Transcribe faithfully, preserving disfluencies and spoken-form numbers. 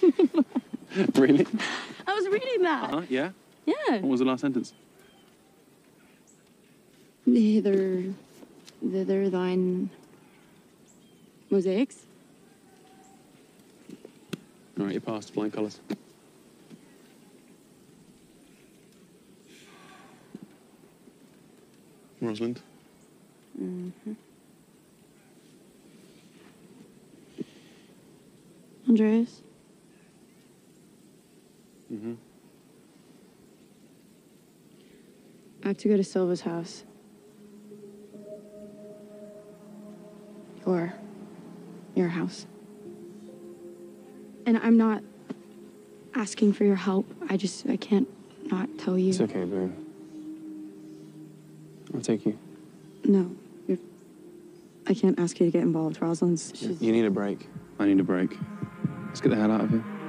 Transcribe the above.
Really? I was reading that. Uh-huh, yeah? Yeah. What was the last sentence? Hither, thither, thine mosaics. All right, you passed. Flying colours. Rosalind. Mm-hmm. Andreas. Mm-hmm. I have to go to Silva's house. Your... your house. And I'm not asking for your help. I just... I can't not tell you. It's okay, Boone. I'll take you. No. You're... I can't ask you to get involved. Rosalind's... She's... You need a break. I need a break. Let's get the hell out of here.